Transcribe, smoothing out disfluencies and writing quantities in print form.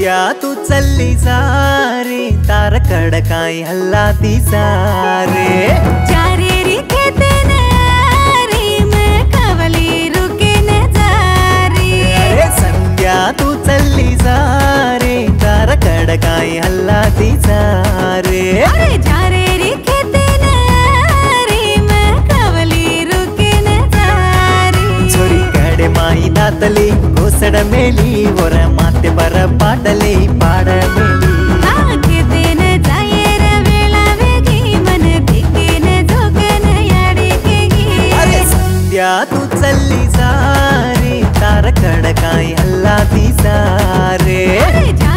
संध्या तू चल्ली सारे तार कडकाई हल्ला ती सारे चारे री खेते नारी मैं कवली रुके न जारी। अरे संध्या तू चल्ली सारे तार कडकाई हल्ला ती सारे। अरे चारे री खेते नारी मैं कवली रुके न जारी। छोरी कड़े माई दातली घोसड़ मेली और माते पर पाडले पाड़ मेली आके देने जाए रे वेला वेगी मन दिखे न जोगन याड़ी केगी। अरे संध्या तू चल्ली सारे तार कडकाई हल्ला ती सारे।